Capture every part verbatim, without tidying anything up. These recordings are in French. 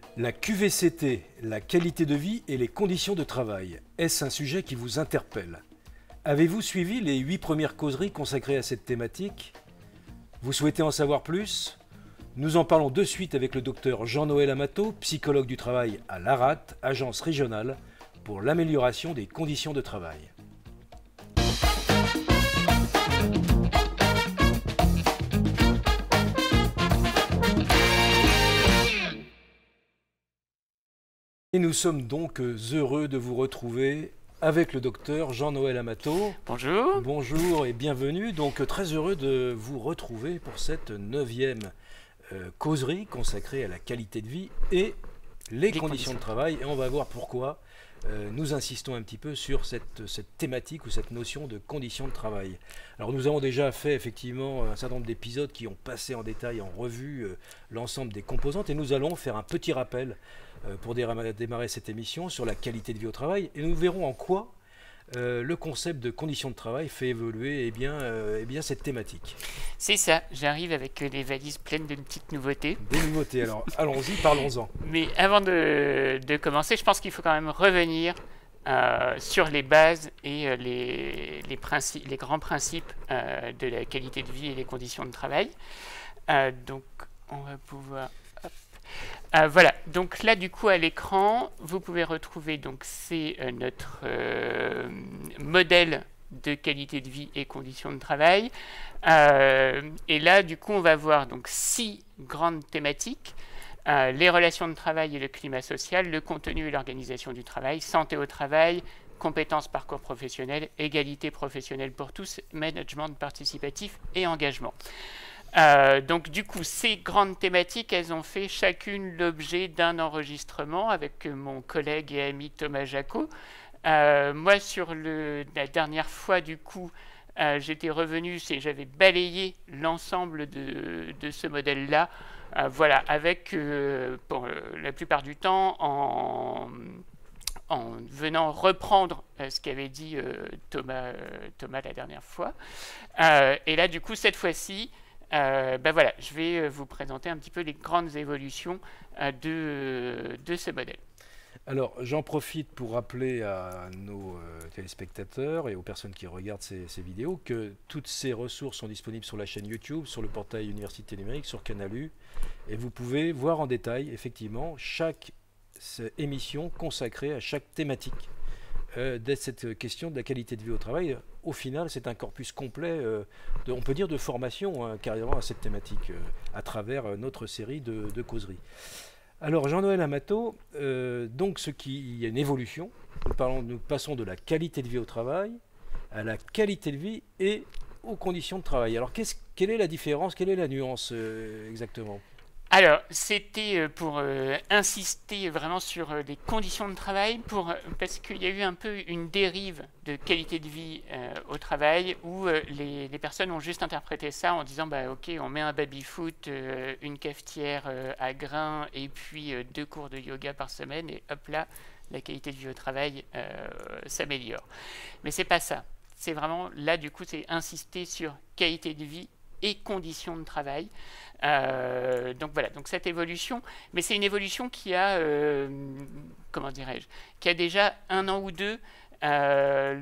La Q V C T, la qualité de vie et les conditions de travail, est-ce un sujet qui vous interpelle? Avez-vous suivi les huit premières causeries consacrées à cette thématique? Vous souhaitez en savoir plus? Nous en parlons de suite avec le docteur Jean-Noël Amato, psychologue du travail à l'A R A T, agence régionale pour l'amélioration des conditions de travail. Et nous sommes donc heureux de vous retrouver avec le docteur Jean-Noël Amato. Bonjour. Bonjour et bienvenue. Donc très heureux de vous retrouver pour cette neuvième euh, causerie consacrée à la qualité de vie et les, les conditions, conditions de travail. Et on va voir pourquoi euh, nous insistons un petit peu sur cette, cette thématique ou cette notion de conditions de travail. Alors nous avons déjà fait effectivement un certain nombre d'épisodes qui ont passé en détail, en revue euh, l'ensemble des composantes et nous allons faire un petit rappel pour démarrer cette émission sur la qualité de vie au travail et nous verrons en quoi euh, le concept de conditions de travail fait évoluer eh bien, euh, eh bien, cette thématique. C'est ça, j'arrive avec des valises pleines de petites nouveautés. Des nouveautés, alors allons-y, parlons-en. Mais avant de, de commencer, je pense qu'il faut quand même revenir euh, sur les bases et euh, les, les, principes, les grands principes euh, de la qualité de vie et les conditions de travail. Euh, donc on va pouvoir... Euh, voilà, donc là du coup à l'écran, vous pouvez retrouver, donc c'est euh, notre euh, modèle de qualité de vie et conditions de travail. Euh, et là du coup on va voir donc six grandes thématiques, euh, les relations de travail et le climat social, le contenu et l'organisation du travail, santé au travail, compétences, parcours professionnel, égalité professionnelle pour tous, management participatif et engagement. Euh, donc du coup, ces grandes thématiques, elles ont fait chacune l'objet d'un enregistrement avec mon collègue et ami Thomas Jacot. Euh, moi, sur le, la dernière fois, du coup, euh, j'étais revenu, j'avais balayé l'ensemble de, de ce modèle-là, euh, voilà, avec, euh, pour la plupart du temps, en, en venant reprendre euh, ce qu'avait dit euh, Thomas, euh, Thomas la dernière fois. Euh, et là, du coup, cette fois-ci, Euh, ben voilà, je vais vous présenter un petit peu les grandes évolutions euh, de, de ce modèle. Alors, j'en profite pour rappeler à nos euh, téléspectateurs et aux personnes qui regardent ces, ces vidéos que toutes ces ressources sont disponibles sur la chaîne YouTube, sur le portail Université Numérique, sur Canalu, et vous pouvez voir en détail, effectivement, chaque émission consacrée à chaque thématique Euh, de cette question de la qualité de vie au travail. Au final, c'est un corpus complet, euh, de, on peut dire, de formation hein, carrément à cette thématique, euh, à travers euh, notre série de, de causeries. Alors, Jean-Noël Amato, euh, donc ce qui il y a une évolution. Nous, parlons, nous passons de la qualité de vie au travail à la qualité de vie et aux conditions de travail. Alors, qu'est-ce, quelle est la différence, quelle est la nuance euh, exactement ? Alors, c'était pour euh, insister vraiment sur euh, les conditions de travail, pour, parce qu'il y a eu un peu une dérive de qualité de vie euh, au travail, où euh, les, les personnes ont juste interprété ça en disant bah, « Ok, on met un baby-foot, euh, une cafetière euh, à grains, et puis euh, deux cours de yoga par semaine, et hop là, la qualité de vie au travail euh, s'améliore. » Mais c'est pas ça. C'est vraiment, là du coup, c'est insister sur qualité de vie et conditions de travail. Euh, donc voilà, donc cette évolution, mais c'est une évolution qui a, euh, comment dirais-je, qui a déjà un an ou deux. Euh,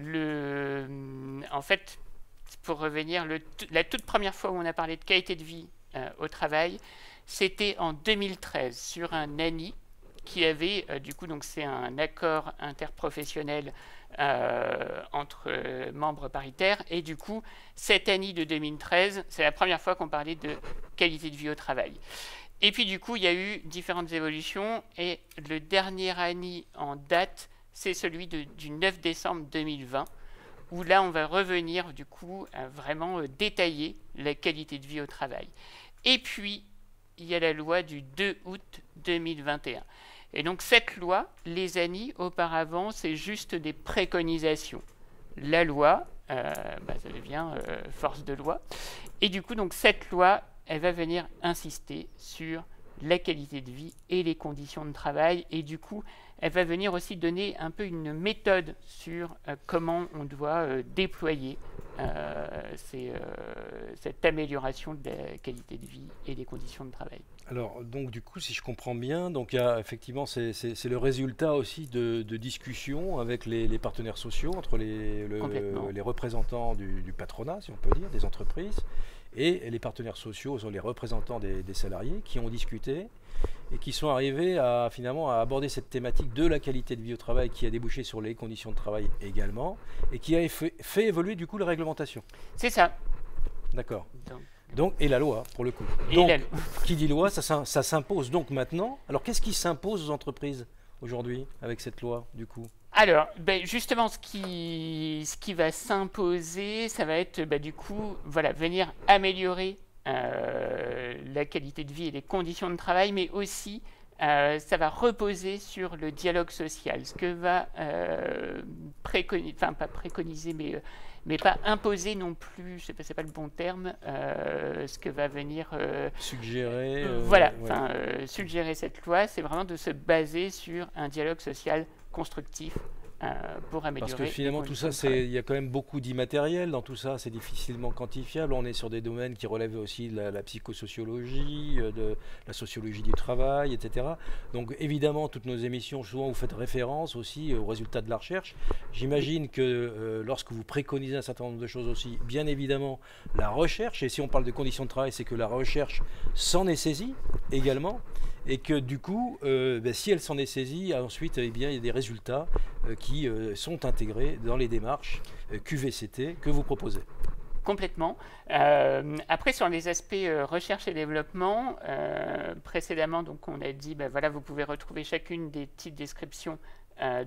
le, en fait, pour revenir, le, la toute première fois où on a parlé de qualité de vie euh, au travail, c'était en deux mille treize sur un A N I qui avait, euh, du coup, donc c'est un accord interprofessionnel Euh, entre euh, membres paritaires. Et du coup, cette année de deux mille treize, c'est la première fois qu'on parlait de qualité de vie au travail. Et puis du coup, il y a eu différentes évolutions. Et le dernier année en date, c'est celui de, du neuf décembre deux mille vingt, où là, on va revenir du coup à vraiment euh, détailler la qualité de vie au travail. Et puis, il y a la loi du deux août deux mille vingt et un. Et donc cette loi, les A N I, auparavant, c'est juste des préconisations. La loi, euh, bah, ça devient euh, force de loi. Et du coup, donc, cette loi, elle va venir insister sur la qualité de vie et les conditions de travail. Et du coup, elle va venir aussi donner un peu une méthode sur euh, comment on doit euh, déployer euh, ces, euh, cette amélioration de la qualité de vie et des conditions de travail. Alors, donc, du coup, si je comprends bien, donc, il y a, effectivement, c'est c'est- c'est le résultat aussi de, de discussions avec les, les partenaires sociaux, entre les, le- Complètement. les représentants du, du patronat, si on peut dire, des entreprises, et les partenaires sociaux, sont les représentants des, des salariés, qui ont discuté et qui sont arrivés à, finalement, à aborder cette thématique de la qualité de vie au travail, qui a débouché sur les conditions de travail également, et qui a fait, fait évoluer, du coup, la réglementation. C'est ça. D'accord. Donc, Donc, et la loi, pour le coup. et Donc, la- qui dit loi, ça, s'im- ça s'impose donc maintenant. Alors, qu'est-ce qui s'impose aux entreprises aujourd'hui avec cette loi, du coup? Alors, ben, justement, ce qui, ce qui va s'imposer, ça va être ben, du coup, voilà, venir améliorer euh, la qualité de vie et les conditions de travail, mais aussi euh, ça va reposer sur le dialogue social, ce que va euh, préconiser, enfin pas préconiser, mais, euh, mais pas imposer non plus, je sais pas, c'est pas le bon terme, euh, ce que va venir euh, Suggérer. euh, voilà, ouais. enfin, euh, suggérer cette loi, c'est vraiment de se baser sur un dialogue social constructif euh, pour améliorer. Parce que les finalement, tout conditions ça, de travail. c'est, il y a quand même beaucoup d'immatériel dans tout ça, c'est difficilement quantifiable. On est sur des domaines qui relèvent aussi de la, la psychosociologie, euh, de la sociologie du travail, et cetera. Donc évidemment, toutes nos émissions, souvent vous faites référence aussi aux résultats de la recherche. J'imagine que euh, lorsque vous préconisez un certain nombre de choses aussi, bien évidemment, la recherche, et si on parle de conditions de travail, c'est que la recherche s'en est saisie également. Et que du coup, euh, ben, si elle s'en est saisie, ensuite, eh bien, il y a des résultats euh, qui euh, sont intégrés dans les démarches euh, Q V C T que vous proposez. Complètement. Euh, après, sur les aspects euh, recherche et développement, euh, précédemment, donc on a dit, ben voilà, vous pouvez retrouver chacune des petites descriptions euh,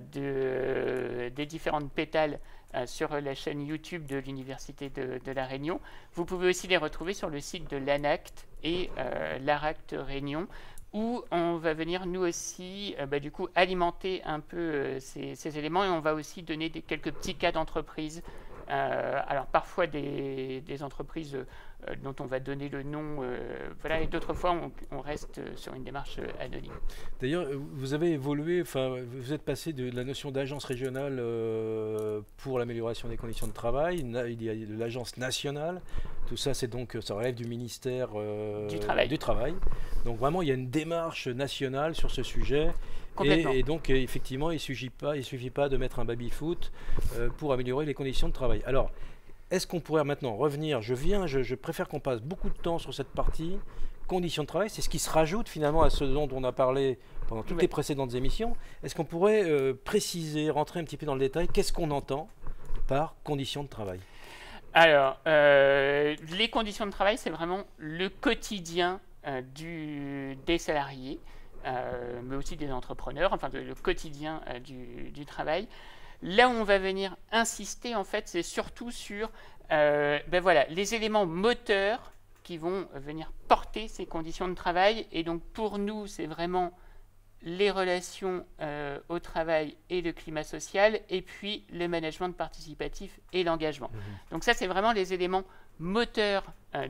de, des différentes pétales euh, sur la chaîne YouTube de l'Université de, de La Réunion. Vous pouvez aussi les retrouver sur le site de l'ANACT et euh, l'ARACT Réunion, où on va venir nous aussi euh, bah, du coup alimenter un peu euh, ces, ces éléments, et on va aussi donner des, quelques petits cas d'entreprise. Euh, alors parfois des, des entreprises euh, dont on va donner le nom, euh, voilà, et d'autres fois on, on reste sur une démarche euh, anonyme. D'ailleurs, vous avez évolué, enfin, vous êtes passé de la notion d'agence régionale euh, pour l'amélioration des conditions de travail, il y a l'agence nationale, tout ça, c'est donc, ça relève du ministère euh, Du travail. du Travail. Donc vraiment, il y a une démarche nationale sur ce sujet. Et, et donc, effectivement, il ne suffit pas, il suffit pas de mettre un baby-foot euh, pour améliorer les conditions de travail. Alors, est-ce qu'on pourrait maintenant revenir, je viens, je, je préfère qu'on passe beaucoup de temps sur cette partie, conditions de travail, c'est ce qui se rajoute finalement à ce dont on a parlé pendant toutes Ouais. les précédentes émissions. Est-ce qu'on pourrait euh, préciser, rentrer un petit peu dans le détail, qu'est-ce qu'on entend par conditions de travail? Alors, euh, les conditions de travail, c'est vraiment le quotidien euh, du, des salariés, euh, mais aussi des entrepreneurs, enfin de- le quotidien euh, du, du travail. Là où on va venir insister, en fait, c'est surtout sur euh, ben voilà, les éléments moteurs qui vont venir porter ces conditions de travail. Et donc, pour nous, c'est vraiment les relations euh, au travail et le climat social, et puis le management participatif et l'engagement. Mhm. Donc ça, c'est vraiment les éléments moteurs euh,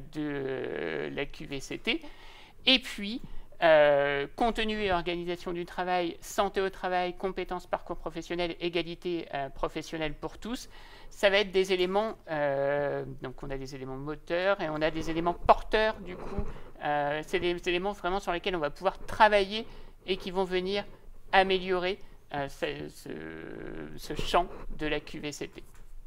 de la Q V C T. Et puis, euh, contenu et organisation du travail, santé au travail, compétences, parcours professionnel, égalité euh, professionnelle pour tous, ça va être des éléments, euh, donc on a des éléments moteurs et on a des éléments porteurs, du coup, euh, c'est des éléments vraiment sur lesquels on va pouvoir travailler et qui vont venir améliorer euh, ce, ce, ce champ de la Q V C T.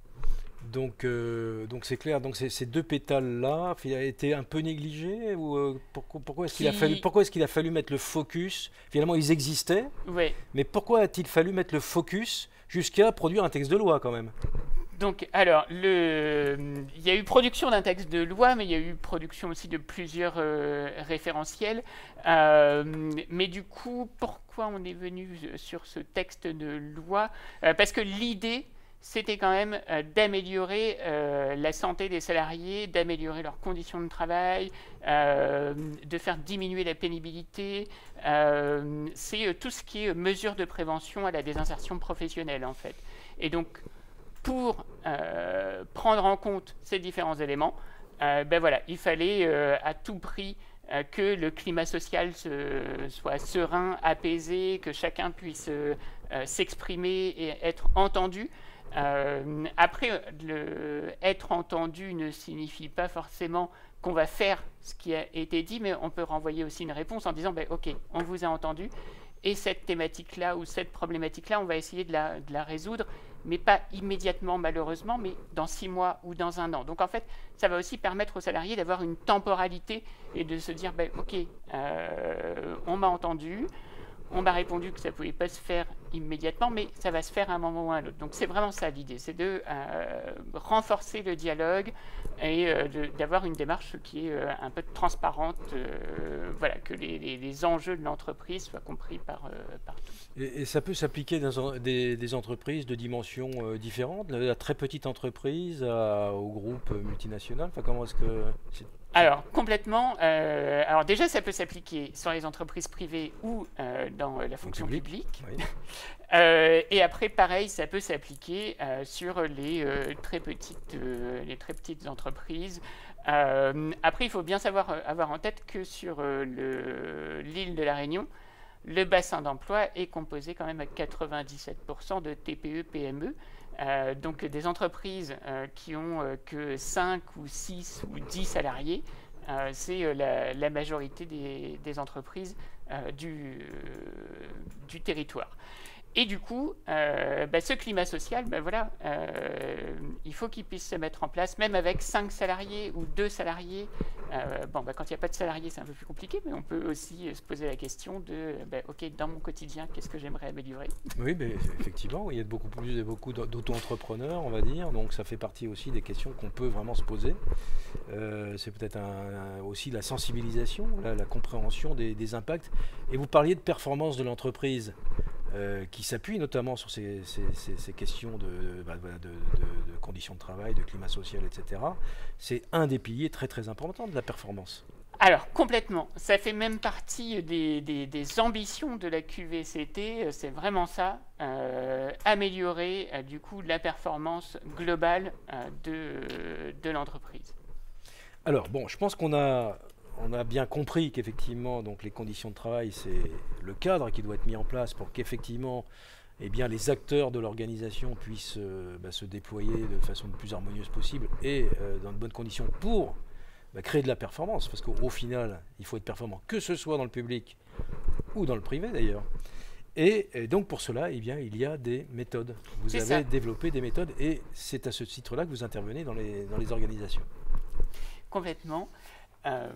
Donc, euh, donc c'est clair. Donc ces, ces deux pétales-là, il a été un peu négligé ou euh, pourquoi, pourquoi est-ce qu'il a Qui- fallu, pourquoi est-ce qu'il a fallu mettre le focus? Finalement, ils existaient, Ouais. mais pourquoi a-t-il fallu mettre le focus jusqu'à produire un texte de loi quand même? Donc, alors, le, il y a eu production d'un texte de loi, mais il y a eu production aussi de plusieurs euh, référentiels. Euh, mais du coup, pourquoi on est venu sur ce texte de loi? Euh, Parce que l'idée, c'était quand même euh, d'améliorer euh, la santé des salariés, d'améliorer leurs conditions de travail, euh, de faire diminuer la pénibilité. Euh, C'est euh, tout ce qui est mesures de prévention à la désinsertion professionnelle, en fait. Et donc, pour euh, prendre en compte ces différents éléments, euh, ben voilà, il fallait euh, à tout prix euh, que le climat social se, soit serein, apaisé, que chacun puisse euh, euh, s'exprimer et être entendu. Euh, après, le, être entendu ne signifie pas forcément qu'on va faire ce qui a été dit, mais on peut renvoyer aussi une réponse en disant ben, « Ok, on vous a entendu, et cette thématique-là ou cette problématique-là, on va essayer de la, de la résoudre, mais pas immédiatement malheureusement, mais dans six mois ou dans un an. » Donc en fait, ça va aussi permettre aux salariés d'avoir une temporalité et de se dire ben, « Ok, euh, on m'a entendu, on m'a répondu que ça ne pouvait pas se faire immédiatement, mais ça va se faire à un moment ou à un autre. » Donc c'est vraiment ça l'idée, c'est de euh, renforcer le dialogue et euh, d'avoir une démarche qui est euh, un peu transparente, euh, voilà, que les, les, les enjeux de l'entreprise soient compris par, euh, par tous. Et, et ça peut s'appliquer dans des, des entreprises de dimensions euh, différentes, de la très petite entreprise à, au groupe multinational. Enfin, comment est-ce que c'est... Alors, complètement. Euh, alors déjà, ça peut s'appliquer sur les entreprises privées ou euh, dans la fonction publique. publique. Oui. euh, et après, pareil, ça peut s'appliquer euh, sur les, euh, très petites, euh, les très petites entreprises. Euh, après, il faut bien savoir avoir en tête que sur euh, l'île de la Réunion, le bassin d'emploi est composé quand même à quatre-vingt-dix-sept pour cent de T P E P M E. Euh, donc des entreprises euh, qui ont euh, que cinq ou six ou dix salariés, euh, c'est euh, la, la majorité des, des entreprises euh, du, euh, du territoire. Et du coup, euh, bah, ce climat social, bah, voilà, euh, il faut qu'il puisse se mettre en place, même avec cinq salariés ou deux salariés. Euh, bon, bah, quand il n'y a pas de salariés, c'est un peu plus compliqué, mais on peut aussi se poser la question de, bah, OK, dans mon quotidien, qu'est-ce que j'aimerais améliorer? Oui, mais effectivement, il y a beaucoup plus, beaucoup d'auto-entrepreneurs, on va dire, donc ça fait partie aussi des questions qu'on peut vraiment se poser. Euh, c'est peut-être un, un, aussi la sensibilisation, la, la compréhension des, des impacts. Et vous parliez de performance de l'entreprise. Euh, qui s'appuie notamment sur ces, ces, ces, ces questions de, bah, de, de, de conditions de travail, de climat social, et cetera. C'est un des piliers très très importants de la performance. Alors, complètement. Ça fait même partie des, des, des ambitions de la Q V C T. C'est vraiment ça, euh, améliorer euh, du coup la performance globale euh, de, de l'entreprise. Alors, bon, je pense qu'on a... On a bien compris qu'effectivement, donc les conditions de travail, c'est le cadre qui doit être mis en place pour qu'effectivement, eh bien, les acteurs de l'organisation puissent euh, bah, se déployer de façon le plus harmonieuse possible et euh, dans de bonnes conditions pour bah, créer de la performance. Parce qu'au final, il faut être performant, que ce soit dans le public ou dans le privé d'ailleurs. Et, et donc pour cela, eh bien, il y a des méthodes. Vous avez ça. développé des méthodes et c'est à ce titre-là que vous intervenez dans les, dans les organisations. Complètement. Euh,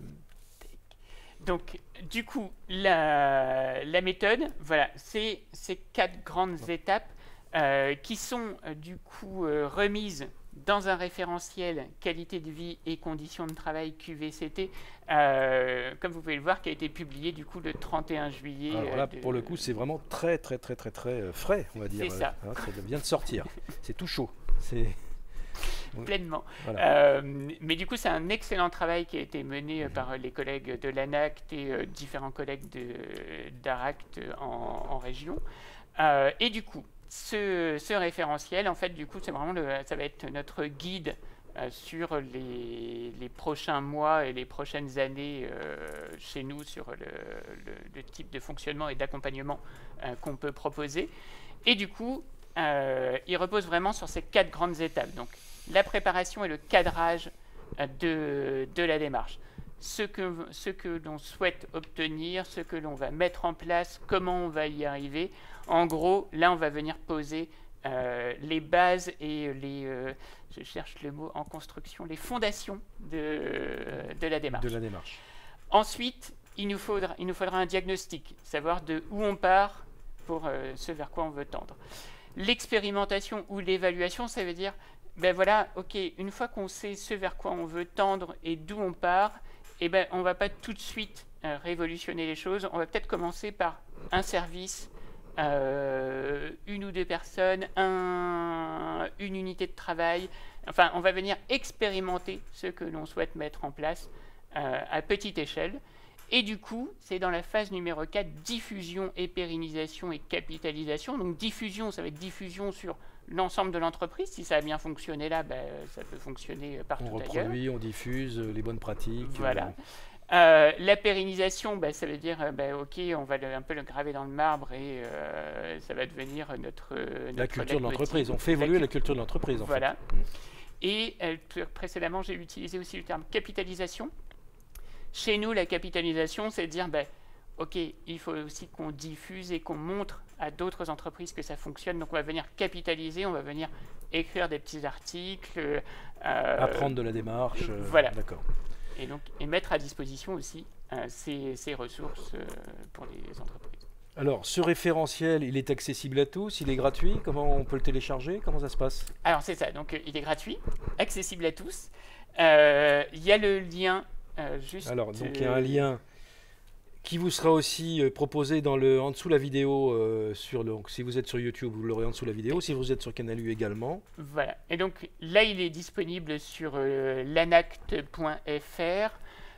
Donc, du coup, la, la méthode, voilà, c'est ces quatre grandes étapes euh, qui sont euh, du coup euh, remises dans un référentiel qualité de vie et conditions de travail Q V C T, euh, comme vous pouvez le voir, qui a été publié du coup le trente et un juillet. Alors là, de... pour le coup, c'est vraiment très, très, très, très, très frais, on va dire. C'est ça. Euh, ça vient de sortir. C'est tout chaud. C'est... Pleinement. Voilà. Euh, mais du coup, c'est un excellent travail qui a été mené mmh. par les collègues de l'ANACT et euh, différents collègues d'ARACT en, en région. Euh, et du coup, ce, ce référentiel, en fait, du coup, c'est vraiment le, ça va être notre guide euh, sur les, les prochains mois et les prochaines années euh, chez nous sur le, le, le type de fonctionnement et d'accompagnement euh, qu'on peut proposer. Et du coup, euh, il repose vraiment sur ces quatre grandes étapes. Donc, la préparation et le cadrage de, de la démarche. Ce que, ce que l'on souhaite obtenir, ce que l'on va mettre en place, comment on va y arriver. En gros, là, on va venir poser euh, les bases et les, euh, je cherche le mot en construction, les fondations de, de la démarche. De la démarche. Ensuite, il nous faudra, il nous faudra un diagnostic, savoir de où on part pour euh, ce vers quoi on veut tendre. L'expérimentation ou l'évaluation, ça veut dire ben voilà, ok, une fois qu'on sait ce vers quoi on veut tendre et d'où on part, eh ben, on ne va pas tout de suite euh, révolutionner les choses. On va peut-être commencer par un service, euh, une ou deux personnes, un, une unité de travail. Enfin, on va venir expérimenter ce que l'on souhaite mettre en place euh, à petite échelle. Et du coup, c'est dans la phase numéro quatre, diffusion et pérennisation et capitalisation. Donc diffusion, ça va être diffusion sur l'ensemble de l'entreprise. Si ça a bien fonctionné là, ben, ça peut fonctionner partout ailleurs. On reproduit, on diffuse les bonnes pratiques. Voilà. Euh, la pérennisation, bah, ça veut dire, euh, bah, ok, on va le, un peu le graver dans le marbre et euh, ça va devenir notre, notre la culture de l'entreprise. On fait évoluer la, la culture de l'entreprise. Voilà. En fait. Mmh. Et euh, précédemment, j'ai utilisé aussi le terme capitalisation. Chez nous, la capitalisation, c'est de dire, bah, ok, il faut aussi qu'on diffuse et qu'on montre à d'autres entreprises que ça fonctionne. Donc, on va venir capitaliser, on va venir écrire des petits articles. Euh, Apprendre de la démarche. Euh, voilà. D'accord. Et donc, et mettre à disposition aussi euh, ces, ces ressources euh, pour les entreprises. Alors, ce référentiel, il est accessible à tous, il est gratuit. Comment on peut le télécharger? Comment ça se passe? Alors, c'est ça. Donc, euh, il est gratuit, accessible à tous. Euh, il y a le lien euh, juste... Alors, donc, il y a un lien qui vous sera aussi euh, proposé dans le, en dessous de la vidéo. Euh, sur le, donc, si vous êtes sur YouTube, vous l'aurez en dessous de la vidéo. Si vous êtes sur Canalu également. Voilà. Et donc, là, il est disponible sur euh, lanact point F R.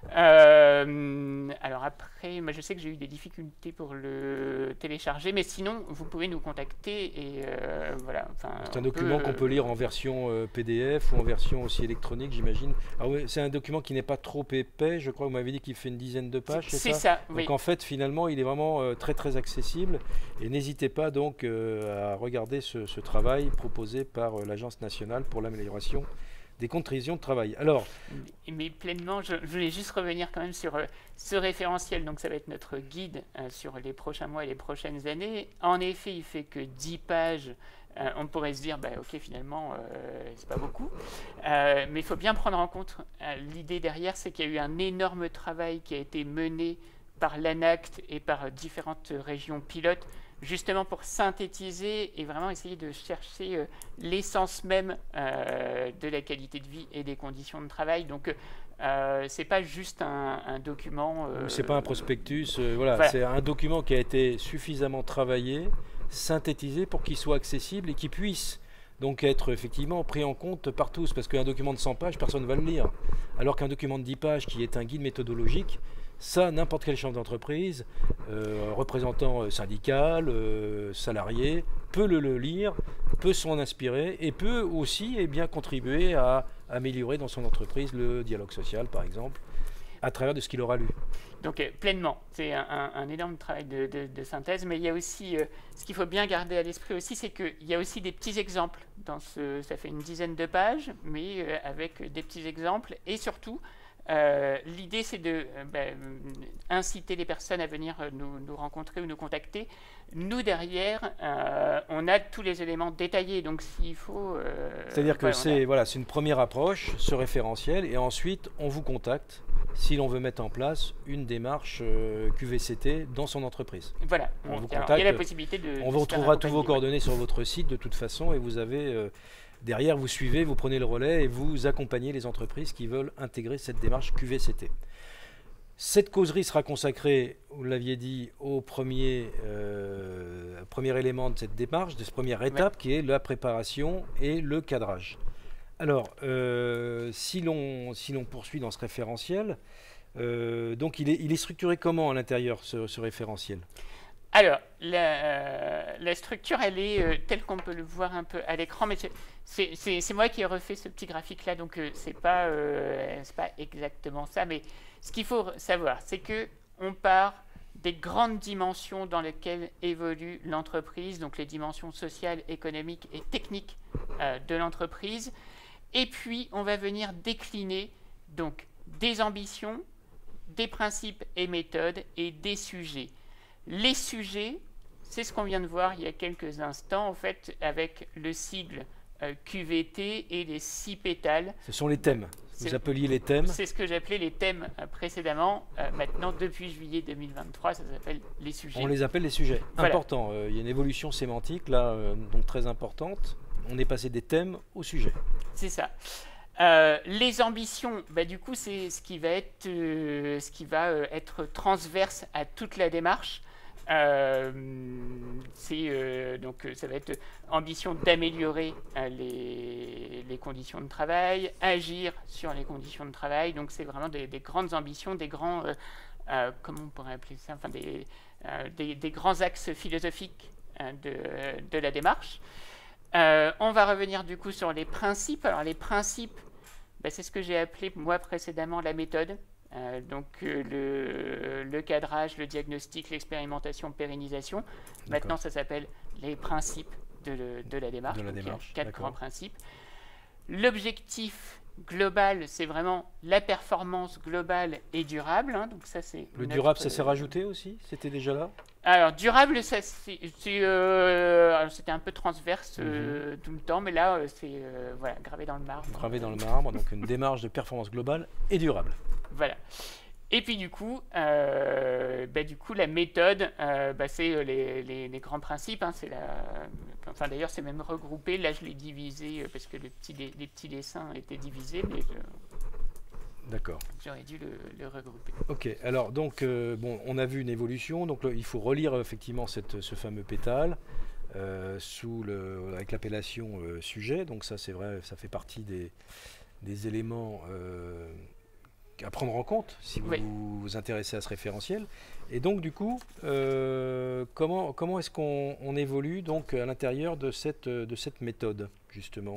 Euh, alors après, moi je sais que j'ai eu des difficultés pour le télécharger, mais sinon vous pouvez nous contacter et euh, voilà. Enfin, c'est un document peut, qu'on peut lire en version euh, P D F ou en version aussi électronique, j'imagine. Ah oui, c'est un document qui n'est pas trop épais, je crois. Vous m'avez dit qu'il fait une dizaine de pages. C'est, c'est ça, ça oui. Donc en fait, finalement, il est vraiment euh, très très accessible. Et n'hésitez pas donc euh, à regarder ce, ce travail proposé par euh, l'Agence nationale pour l'amélioration des conditions de travail. Alors, mais, mais pleinement, je, je voulais juste revenir quand même sur euh, ce référentiel. Donc, ça va être notre guide euh, sur les prochains mois et les prochaines années. En effet, il fait que dix pages. Euh, on pourrait se dire, bah, ok, finalement, euh, c'est pas beaucoup. Euh, mais il faut bien prendre en compte euh, l'idée derrière, c'est qu'il y a eu un énorme travail qui a été mené par l'ANACT et par euh, différentes régions pilotes, justement pour synthétiser et vraiment essayer de chercher euh, l'essence même euh, de la qualité de vie et des conditions de travail. Donc, euh, c'est pas juste un, un document... Euh, c'est pas un prospectus, euh, voilà, voilà. C'est un document qui a été suffisamment travaillé, synthétisé pour qu'il soit accessible et qu'il puisse donc être effectivement pris en compte par tous. Parce qu'un document de cent pages, personne ne va le lire. Alors qu'un document de dix pages qui est un guide méthodologique, ça, n'importe quel chef d'entreprise, euh, représentant syndical, euh, salarié, peut le, le lire, peut s'en inspirer et peut aussi eh bien, contribuer à améliorer dans son entreprise le dialogue social, par exemple, à travers de ce qu'il aura lu. Donc euh, pleinement, c'est un, un, un énorme travail de, de, de synthèse, mais il y a aussi, euh, ce qu'il faut bien garder à l'esprit aussi, c'est qu'il y a aussi des petits exemples. Dans ce, ça fait une dizaine de pages, mais euh, avec des petits exemples, et surtout, Euh, l'idée, c'est de euh, ben, inciter les personnes à venir nous, nous rencontrer ou nous contacter. Nous, derrière, euh, on a tous les éléments détaillés. Donc, s'il faut... Euh, C'est-à-dire que ouais, c'est a... voilà, c'est une première approche, ce référentiel, et ensuite, on vous contacte si l'on veut mettre en place une démarche euh, Q V C T dans son entreprise. Voilà. On, on, vous alors, contacte, il y a la possibilité de... on de vous retrouvera tous vos coordonnées ouais. sur votre site, de toute façon, et vous avez... Euh, Derrière, vous suivez, vous prenez le relais et vous accompagnez les entreprises qui veulent intégrer cette démarche Q V C T. Cette causerie sera consacrée, vous l'aviez dit, au premier, euh, premier élément de cette démarche, de cette première étape, ouais. qui est la préparation et le cadrage. Alors, euh, si l'on si l'on poursuit dans ce référentiel, euh, donc il est, il est structuré comment à l'intérieur, ce, ce référentiel ? Alors, la, la structure, elle est euh, telle qu'on peut le voir un peu à l'écran, mais c'est moi qui ai refait ce petit graphique-là, donc euh, c'est pas, euh, c'est pas exactement ça. Mais ce qu'il faut savoir, c'est qu'on part des grandes dimensions dans lesquelles évolue l'entreprise, donc les dimensions sociales, économiques et techniques euh, de l'entreprise. Et puis, on va venir décliner donc, des ambitions, des principes et méthodes et des sujets. Les sujets, c'est ce qu'on vient de voir il y a quelques instants, en fait, avec le sigle euh, Q V T et les six pétales. Ce sont les thèmes. Vous appeliez les thèmes. C'est ce que j'appelais les thèmes euh, précédemment. Euh, maintenant, depuis juillet deux mille vingt-trois, ça s'appelle les sujets. On les appelle les sujets. Voilà. Important. Euh, il y a une évolution sémantique, là, euh, donc très importante. On est passé des thèmes aux sujets. C'est ça. Euh, les ambitions, bah, du coup, c'est ce qui va être, euh, ce qui va euh, être transverse à toute la démarche. Euh, c'est euh, donc ça va être ambition d'améliorer euh, les, les conditions de travail, agir sur les conditions de travail. Donc c'est vraiment des, des grandes ambitions, des grands, euh, euh, comment on pourrait appeler ça, enfin des, euh, des, des grands axes philosophiques euh, de, de la démarche. Euh, on va revenir du coup sur les principes. Alors les principes, ben, c'est ce que j'ai appelé moi précédemment la méthode. Euh, donc euh, le, le cadrage, le diagnostic, l'expérimentation, pérennisation. Maintenant, ça s'appelle les principes de, le, de la démarche. De la donc, démarche. quatre grands principes. L'objectif global, c'est vraiment la performance globale et durable. Hein, donc ça, c'est le notre, durable, ça s'est rajouté aussi? C'était déjà là? Alors, durable, ça, c'est, c'est, euh, c'était un peu transverse euh, mm-hmm. tout le temps, mais là, euh, c'est euh, voilà, gravé dans le marbre. Gravé dans le marbre, donc une démarche de performance globale et durable. Voilà. Et puis du coup, euh, bah, du coup la méthode, euh, bah, c'est les, les, les grands principes. Hein, c'est la, enfin d'ailleurs c'est même regroupé. Là je l'ai divisé parce que le petit, les petits dessins étaient divisés, mais je, d'accord. J'aurais dû le, le regrouper. Ok. Alors donc euh, bon, on a vu une évolution. Donc le, il faut relire effectivement cette, ce fameux pétale euh, sous le, avec l'appellation euh, sujet. Donc ça c'est vrai, ça fait partie des, des éléments Euh, à prendre en compte si vous oui. vous intéressez à ce référentiel. Et donc du coup, euh, comment, comment est-ce qu'on on évolue donc à l'intérieur de cette, de cette méthode justement?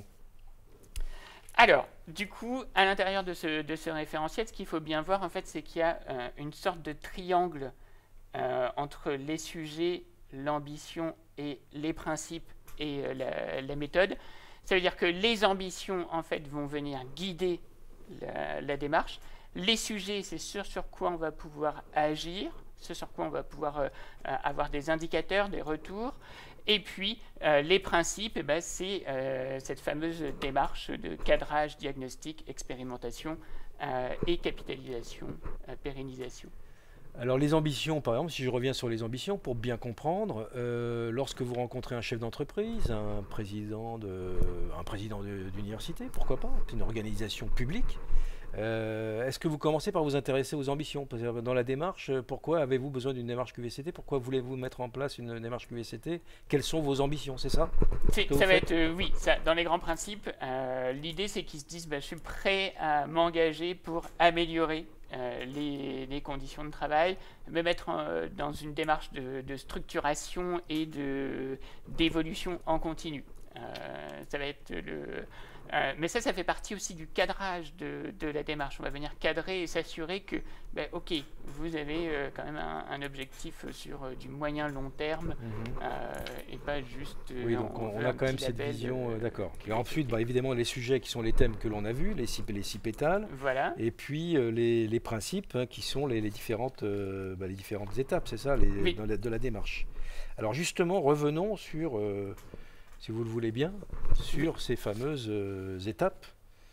Alors, du coup, à l'intérieur de ce, de ce référentiel, ce qu'il faut bien voir en fait, c'est qu'il y a euh, une sorte de triangle euh, entre les sujets, l'ambition et les principes et euh, la, la méthode. Ça veut dire que les ambitions en fait vont venir guider la, la démarche. Les sujets, c'est ce sur quoi on va pouvoir agir, ce sur quoi on va pouvoir euh, avoir des indicateurs, des retours. Et puis, euh, les principes, eh ben, c'est euh, cette fameuse démarche de cadrage, diagnostic, expérimentation euh, et capitalisation, euh, pérennisation. Alors les ambitions, par exemple, si je reviens sur les ambitions, pour bien comprendre, euh, lorsque vous rencontrez un chef d'entreprise, un président de, un président d'université, pourquoi pas, une organisation publique, Euh, est-ce que vous commencez par vous intéresser aux ambitions? Dans la démarche, pourquoi avez-vous besoin d'une démarche Q V C T? Pourquoi voulez-vous mettre en place une démarche Q V C T? Quelles sont vos ambitions? C'est ça? C'est, Ça va être, euh, oui, ça, dans les grands principes, euh, l'idée c'est qu'ils se disent bah, je suis prêt à m'engager pour améliorer euh, les, les conditions de travail, me mettre en, dans une démarche de, de structuration et de, d'évolution en continu. Euh, ça va être le... Euh, mais ça, ça fait partie aussi du cadrage de, de la démarche. On va venir cadrer et s'assurer que, ben, ok, vous avez euh, quand même un, un objectif sur euh, du moyen long terme mm-hmm. euh, et pas juste. Euh, oui, donc on, on a quand même cette vision, euh, d'accord. Et ensuite, bah, évidemment, les sujets qui sont les thèmes que l'on a vus, les six, les six pétales. Voilà. Et puis euh, les, les principes hein, qui sont les, les différentes, euh, bah, les différentes étapes, c'est ça, les, oui. de, la, de la démarche. Alors justement, revenons sur. Euh, si vous le voulez bien, sur ces fameuses euh, étapes.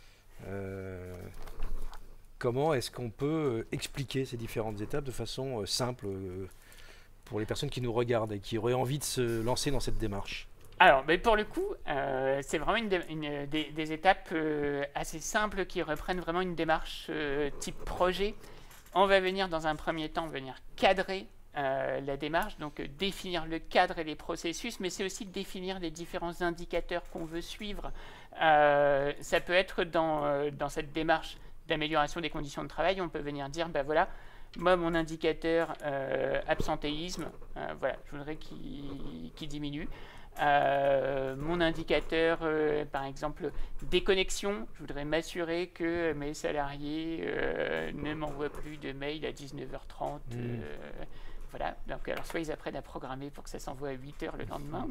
Euh, comment est-ce qu'on peut expliquer ces différentes étapes de façon euh, simple euh, pour les personnes qui nous regardent et qui auraient envie de se lancer dans cette démarche? Alors, mais pour le coup, euh, c'est vraiment une, une des, des étapes euh, assez simples qui reprennent vraiment une démarche euh, type projet. On va venir dans un premier temps venir cadrer Euh, la démarche, donc euh, définir le cadre et les processus, mais c'est aussi définir les différents indicateurs qu'on veut suivre. Euh, ça peut être dans, euh, dans cette démarche d'amélioration des conditions de travail, on peut venir dire, ben voilà, moi mon indicateur euh, absentéisme, euh, voilà, je voudrais qu'il qu'il diminue. Euh, mon indicateur, euh, par exemple, déconnexion, je voudrais m'assurer que mes salariés euh, ne m'envoient plus de mails à dix-neuf heures trente. Mmh. Euh, Voilà, donc alors soit ils apprennent à programmer pour que ça s'envoie à huit heures le lendemain,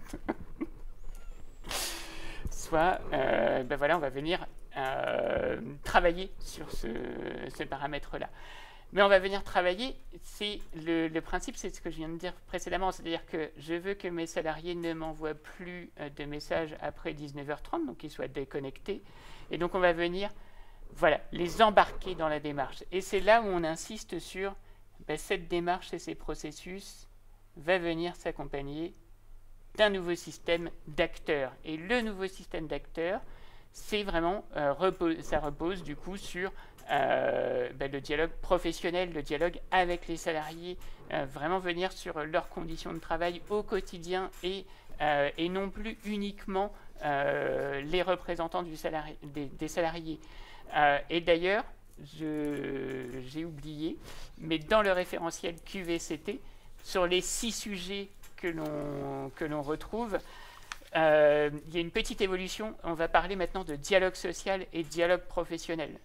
soit euh, ben voilà, on va venir euh, travailler sur ce, ce paramètre-là. Mais on va venir travailler, c'est le, le principe, c'est ce que je viens de dire précédemment, c'est-à-dire que je veux que mes salariés ne m'envoient plus de messages après dix-neuf heures trente, donc qu'ils soient déconnectés, et donc on va venir voilà, les embarquer dans la démarche. Et c'est là où on insiste sur ben, cette démarche et ces processus va venir s'accompagner d'un nouveau système d'acteurs. Et le nouveau système d'acteurs, c'est vraiment, euh, repose, ça repose du coup sur euh, ben, le dialogue professionnel, le dialogue avec les salariés, euh, vraiment venir sur leurs conditions de travail au quotidien et, euh, et non plus uniquement euh, les représentants du salari des, des salariés. Euh, et d'ailleurs, j'ai oublié, mais dans le référentiel Q V C T, sur les six sujets que l'on que l'on retrouve, euh, il y a une petite évolution. On va parler maintenant de dialogue social et dialogue professionnel.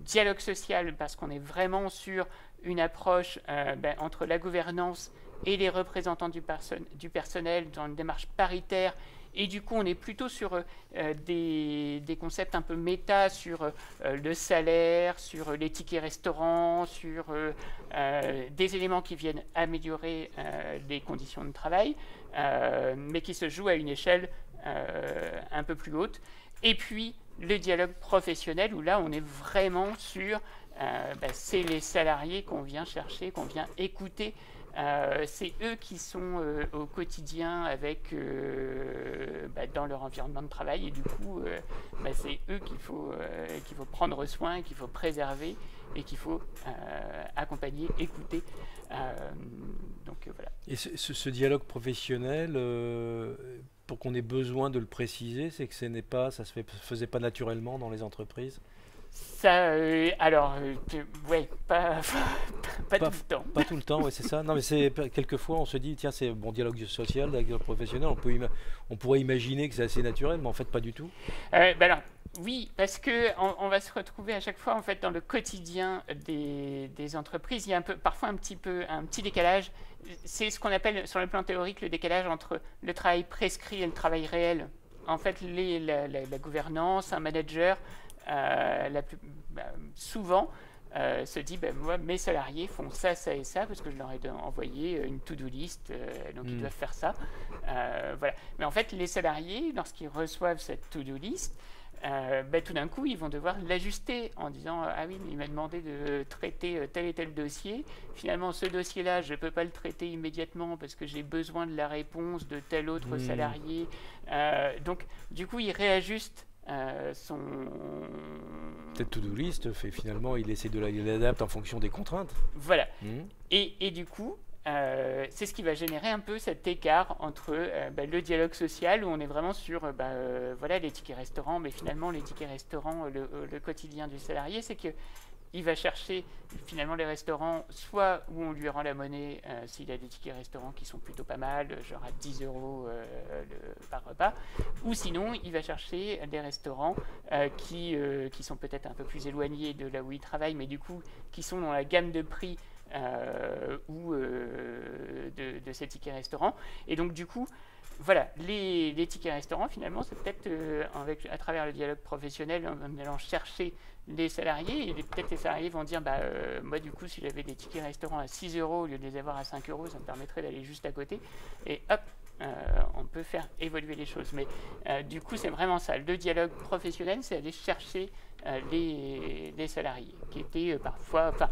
dialogue social, parce qu'on est vraiment sur une approche euh, ben, entre la gouvernance et les représentants du, perso du personnel dans une démarche paritaire. Et du coup, on est plutôt sur euh, des, des concepts un peu méta, sur euh, le salaire, sur les tickets restaurants, sur euh, euh, des éléments qui viennent améliorer euh, les conditions de travail, euh, mais qui se jouent à une échelle euh, un peu plus haute. Et puis, le dialogue professionnel, où là, on est vraiment sur, euh, bah, c'est les salariés qu'on vient chercher, qu'on vient écouter. Euh, c'est eux qui sont euh, au quotidien avec, euh, bah, dans leur environnement de travail, et du coup, euh, bah, c'est eux qu'il faut, euh, qu'il faut prendre soin, qu'il faut préserver et qu'il faut euh, accompagner, écouter. Euh, donc euh, voilà. Et ce, ce, ce dialogue professionnel, euh, pour qu'on ait besoin de le préciser, c'est que ce n'est pas, ça se fait, faisait pas naturellement dans les entreprises. Ça, euh, alors, euh, ouais, pas, pas, pas tout le temps. Pas tout le temps, ouais, c'est ça. Non, mais c'est quelquefois on se dit, tiens, c'est bon dialogue social, dialogue professionnel. On peut, on pourrait imaginer que c'est assez naturel, mais en fait pas du tout. Euh, ben alors, oui, parce que on, on va se retrouver à chaque fois en fait dans le quotidien des, des entreprises. Il y a un peu, parfois un petit peu, un petit décalage. C'est ce qu'on appelle sur le plan théorique le décalage entre le travail prescrit et le travail réel. En fait, les, la, la, la gouvernance, un manager. Euh, la plus, bah, souvent euh, se dit bah, moi mes salariés font ça, ça et ça parce que je leur ai envoyé une to-do list, euh, donc mmh. ils doivent faire ça, euh, voilà. Mais en fait les salariés, lorsqu'ils reçoivent cette to-do list, euh, bah, tout d'un coup ils vont devoir l'ajuster en disant ah oui mais il m'a demandé de traiter tel et tel dossier, finalement ce dossier là je ne peux pas le traiter immédiatement parce que j'ai besoin de la réponse de tel autre mmh. salarié, euh, donc du coup ils réajustent Euh, son... Cette to-do list, fait, finalement, il essaie de l'adapter en fonction des contraintes. Voilà. Mmh. Et, et du coup, euh, c'est ce qui va générer un peu cet écart entre euh, bah, le dialogue social, où on est vraiment sur bah, euh, voilà, les tickets restaurants, mais finalement, les tickets restaurants, le, le quotidien du salarié, c'est que il va chercher finalement les restaurants, soit où on lui rend la monnaie, euh, s'il a des tickets restaurants qui sont plutôt pas mal, genre à dix euros euh, le, par repas, ou sinon il va chercher des restaurants euh, qui, euh, qui sont peut-être un peu plus éloignés de là où il travaille, mais du coup qui sont dans la gamme de prix euh, ou euh, de, de ces tickets restaurants. Et donc du coup, voilà, les, les tickets restaurants, finalement, c'est peut-être euh, avec, à travers le dialogue professionnel, en, en allant chercher les salariés, et peut-être les salariés vont dire, bah, euh, moi, du coup, si j'avais des tickets restaurants à six euros au lieu de les avoir à cinq euros, ça me permettrait d'aller juste à côté. Et hop, euh, on peut faire évoluer les choses. Mais euh, du coup, c'est vraiment ça. Le dialogue professionnel, c'est aller chercher euh, les, les salariés, qui étaient euh, parfois... Enfin,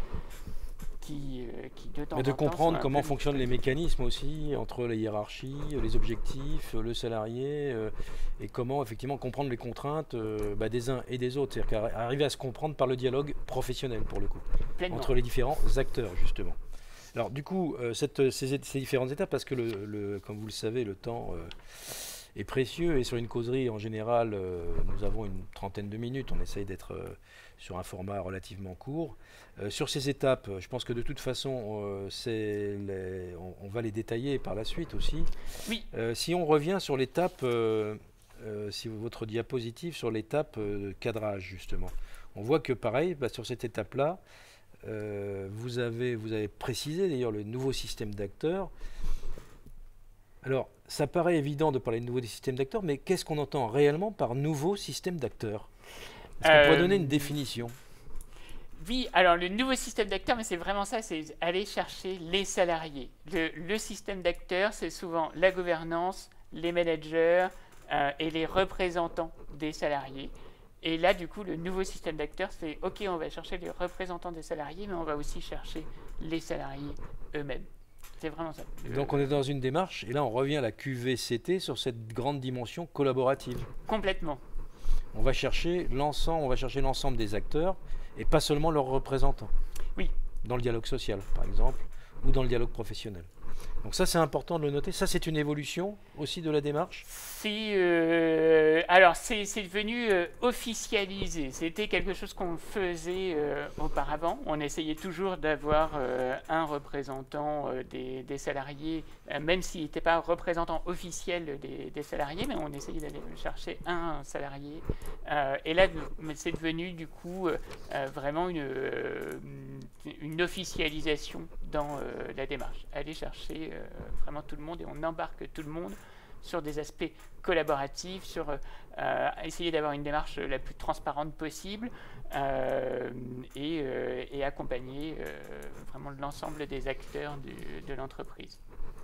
Qui, euh, qui de temps Mais de en temps comprendre comment fonctionnent les mécanismes aussi, entre les hiérarchies, les objectifs, le salarié, euh, et comment effectivement comprendre les contraintes euh, bah, des uns et des autres. C'est-à-dire arriver à se comprendre par le dialogue professionnel, pour le coup, Pleinement. Entre les différents acteurs, justement. Alors du coup, euh, cette, ces, ces différentes étapes, parce que, le, le, comme vous le savez, le temps euh, est précieux, et sur une causerie, en général, euh, nous avons une trentaine de minutes, on essaye d'être... Euh, sur un format relativement court. Euh, sur ces étapes, je pense que de toute façon, euh, les, on, on va les détailler par la suite aussi. Oui. Euh, si on revient sur l'étape, euh, euh, si votre diapositive, sur l'étape euh, cadrage, justement. On voit que pareil, bah, sur cette étape-là, euh, vous, avez, vous avez précisé d'ailleurs le nouveau système d'acteurs. Alors, ça paraît évident de parler de nouveau système d'acteurs, mais qu'est-ce qu'on entend réellement par nouveau système d'acteurs ? Est-ce qu'on euh, pourrait donner une définition ? Oui, alors le nouveau système d'acteurs, mais c'est vraiment ça, c'est aller chercher les salariés. Le, le système d'acteurs, c'est souvent la gouvernance, les managers euh, et les représentants des salariés. Et là, du coup, le nouveau système d'acteurs, c'est OK, on va chercher les représentants des salariés, mais on va aussi chercher les salariés eux-mêmes. C'est vraiment ça. Donc on est dans une démarche, et là on revient à la Q V C T sur cette grande dimension collaborative. Complètement. On va chercher l'ensemble, on va chercher l'ensemble des acteurs et pas seulement leurs représentants. Oui. Dans le dialogue social, par exemple, ou dans le dialogue professionnel. Donc ça, c'est important de le noter. Ça, c'est une évolution aussi de la démarche. C'est euh, alors c'est devenu euh, officialisé. C'était quelque chose qu'on faisait euh, auparavant. On essayait toujours d'avoir euh, un représentant euh, des, des salariés, euh, même s'il n'était pas représentant officiel des, des salariés, mais on essayait d'aller chercher un salarié. Euh, et là, c'est devenu du coup euh, vraiment une, euh, une officialisation dans euh, la démarche. Aller chercher euh, vraiment tout le monde et on embarque tout le monde sur des aspects collaboratifs, sur euh, essayer d'avoir une démarche la plus transparente possible euh, et, euh, et accompagner euh, vraiment l'ensemble des acteurs du, de l'entreprise.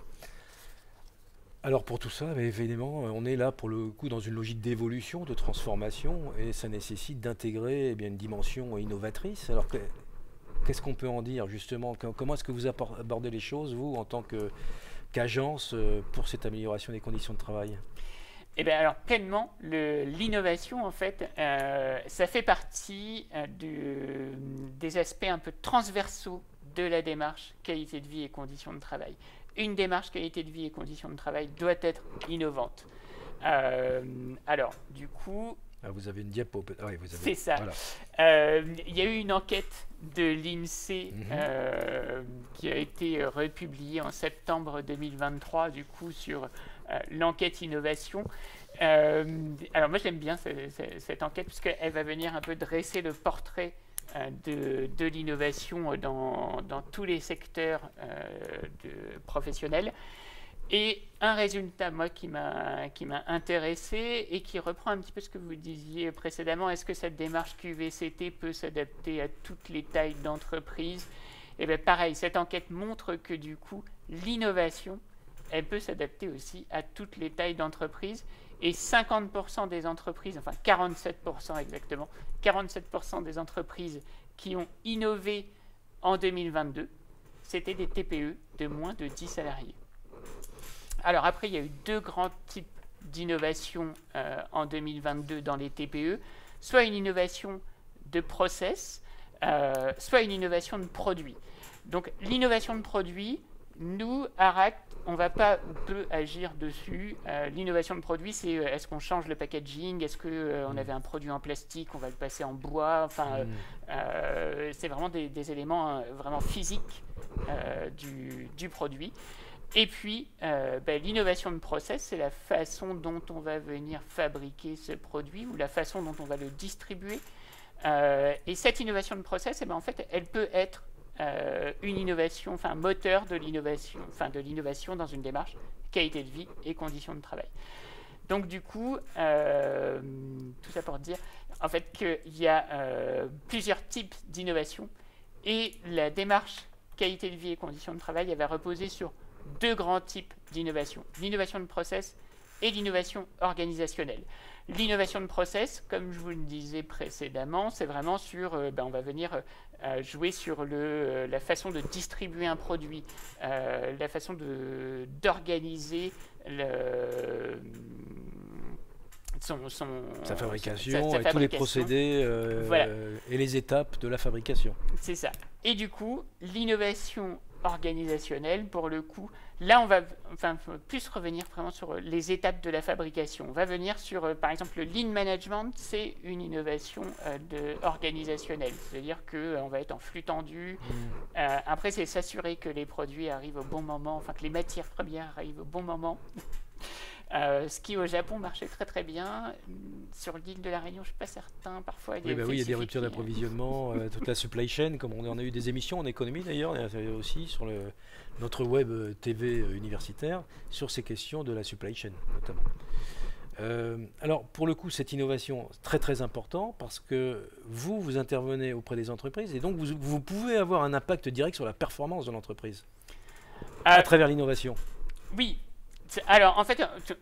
Alors pour tout ça, évidemment, on est là pour le coup dans une logique d'évolution, de transformation, et ça nécessite d'intégrer eh bien une dimension innovatrice. Alors que, qu'est-ce qu'on peut en dire justement? Comment est-ce que vous abordez les choses, vous, en tant que qu'agence pour cette amélioration des conditions de travail? Eh bien, alors pleinement, l'innovation, en fait, euh, ça fait partie euh, du, des aspects un peu transversaux de la démarche qualité de vie et conditions de travail. Une démarche qualité de vie et conditions de travail doit être innovante. Euh, alors, du coup... Ah, vous avez une diapo. Ah, oui, c'est ça. Voilà. Euh, il y a eu une enquête de l'INSEE mm-hmm. euh, qui a été republiée en septembre deux mille vingt-trois, du coup, sur euh, l'enquête innovation. Euh, alors, moi, j'aime bien cette, cette, cette enquête, puisqu'elle va venir un peu dresser le portrait euh, de, de l'innovation dans, dans tous les secteurs euh, de, professionnels. Et un résultat, moi, qui m'a qui m'a intéressé et qui reprend un petit peu ce que vous disiez précédemment, est-ce que cette démarche Q V C T peut s'adapter à toutes les tailles d'entreprise? Eh bien, pareil, cette enquête montre que, du coup, l'innovation, elle peut s'adapter aussi à toutes les tailles d'entreprise. Et cinquante pour cent des entreprises, enfin quarante-sept pour cent exactement, quarante-sept pour cent des entreprises qui ont innové en deux mille vingt-deux, c'était des T P E de moins de dix salariés. Alors après, il y a eu deux grands types d'innovation euh, en deux mille vingt-deux dans les T P E, soit une innovation de process, euh, soit une innovation de produit. Donc l'innovation de produit, nous, à RACT, on ne va pas ou peu agir dessus. Euh, l'innovation de produit, c'est euh, est-ce qu'on change le packaging? Est-ce qu'on euh, avait un produit en plastique, on va le passer en bois? Enfin, mmh. euh, c'est vraiment des, des éléments euh, vraiment physiques euh, du, du produit. Et puis, euh, ben, l'innovation de process, c'est la façon dont on va venir fabriquer ce produit ou la façon dont on va le distribuer. Euh, et cette innovation de process, eh ben, en fait, elle peut être euh, une innovation, enfin un moteur de l'innovation, enfin de l'innovation dans une démarche qualité de vie et conditions de travail. Donc du coup, euh, tout ça pour dire en fait qu'il y a euh, plusieurs types d'innovation et la démarche qualité de vie et conditions de travail, elle va reposer sur deux grands types d'innovation, l'innovation de process et l'innovation organisationnelle. L'innovation de process, comme je vous le disais précédemment, c'est vraiment sur, euh, ben on va venir euh, jouer sur le, euh, la façon de distribuer un produit, euh, la façon d'organiser le... Son, son, sa fabrication, sa, sa et fabrication. Tous les procédés euh, voilà. et les étapes de la fabrication. C'est ça. Et du coup, l'innovation organisationnelle, pour le coup, là, on va enfin, plus revenir vraiment sur les étapes de la fabrication. On va venir sur, par exemple, le lean management, c'est une innovation euh, de, organisationnelle. C'est-à-dire qu'on va être en flux tendu. Mmh. Euh, après, c'est s'assurer que les produits arrivent au bon moment, enfin que les matières premières arrivent au bon moment. Euh, ce qui au Japon marchait très très bien. Sur l'île de la Réunion, je ne suis pas certain. Parfois, il y a, oui, bah oui, il y a des ruptures d'approvisionnement, euh, toute la supply chain, comme on en a eu des émissions en économie d'ailleurs, et aussi sur le, notre web T V universitaire, sur ces questions de la supply chain notamment. Euh, alors pour le coup, cette innovation très très important parce que vous, vous intervenez auprès des entreprises et donc vous, vous pouvez avoir un impact direct sur la performance de l'entreprise euh, à travers l'innovation. Oui. Alors, en fait,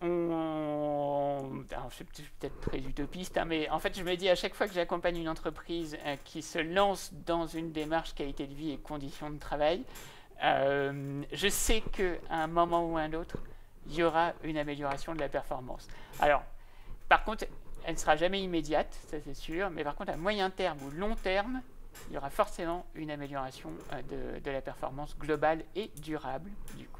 on, alors, je suis peut-être très utopiste, hein, mais en fait, je me dis à chaque fois que j'accompagne une entreprise euh, qui se lance dans une démarche qualité de vie et conditions de travail, euh, je sais qu'à un moment ou à un autre, il y aura une amélioration de la performance. Alors, par contre, elle ne sera jamais immédiate, ça c'est sûr, mais par contre, à moyen terme ou long terme, il y aura forcément une amélioration euh, de, de la performance globale et durable, du coup.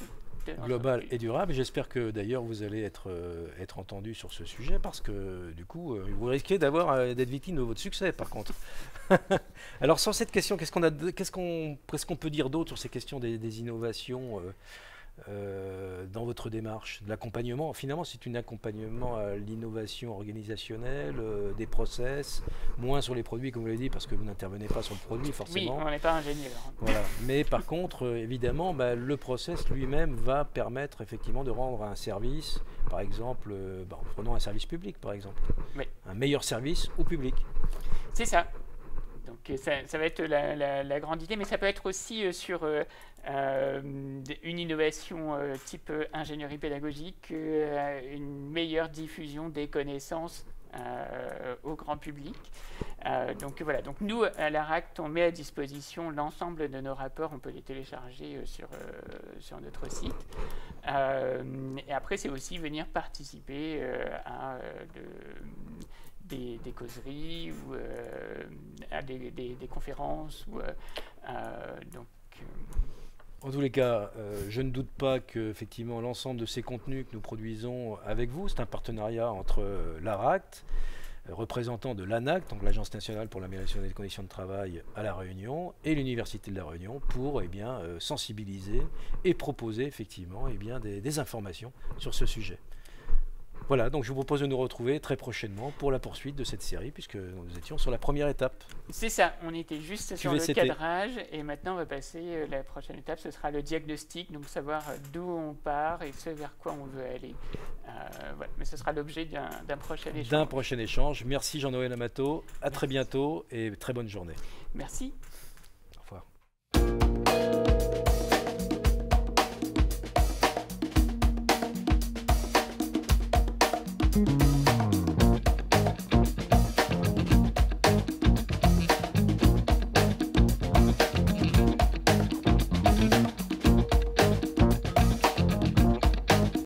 global et durable. J'espère que d'ailleurs vous allez être, euh, être entendu sur ce sujet parce que du coup, euh, vous risquez d'avoir euh, d'être victime de votre succès par contre. Alors sur cette question, qu'est-ce qu'on a, qu'est-ce qu'on, qu'est-ce qu'on peut dire d'autre sur ces questions des, des innovations euh, euh, dans votre démarche, de l'accompagnement? Finalement, c'est un accompagnement à l'innovation organisationnelle, euh, des process, moins sur les produits, comme vous l'avez dit, parce que vous n'intervenez pas sur le produit forcément. Oui, on n'est pas ingénieur. Voilà. Mais par contre, euh, évidemment, bah, le process lui-même va permettre effectivement de rendre un service, par exemple, euh, bah, prenons un service public, par exemple, Oui. un meilleur service au public. C'est ça. Donc ça, ça va être la, la, la grande idée, mais ça peut être aussi euh, sur euh, euh, une innovation euh, type euh, ingénierie pédagogique, euh, une meilleure diffusion des connaissances euh, au grand public. Euh, donc voilà, donc nous à l'ARACT, on met à disposition l'ensemble de nos rapports, on peut les télécharger euh, sur, euh, sur notre site. Euh, et après, c'est aussi venir participer euh, à euh, de, Des, des causeries ou euh, à des, des, des conférences. Ou, euh, euh, donc, euh... En tous les cas, euh, je ne doute pas que effectivement l'ensemble de ces contenus que nous produisons avec vous, c'est un partenariat entre euh, l'ARACT, euh, représentant de l'ANACT, donc l'Agence nationale pour l'amélioration des conditions de travail à La Réunion, et l'Université de La Réunion pour eh bien, euh, sensibiliser et proposer effectivement eh bien, des, des informations sur ce sujet. Voilà, donc je vous propose de nous retrouver très prochainement pour la poursuite de cette série, puisque nous étions sur la première étape. C'est ça, on était juste sur Q V C T. le cadrage, et maintenant on va passer, la prochaine étape, ce sera le diagnostic, donc savoir d'où on part et ce vers quoi on veut aller. Euh, voilà. Mais ce sera l'objet d'un, d'un prochain échange. D'un prochain échange. Merci Jean-Noël Amato, à Merci. Très bientôt et très bonne journée. Merci. Au revoir.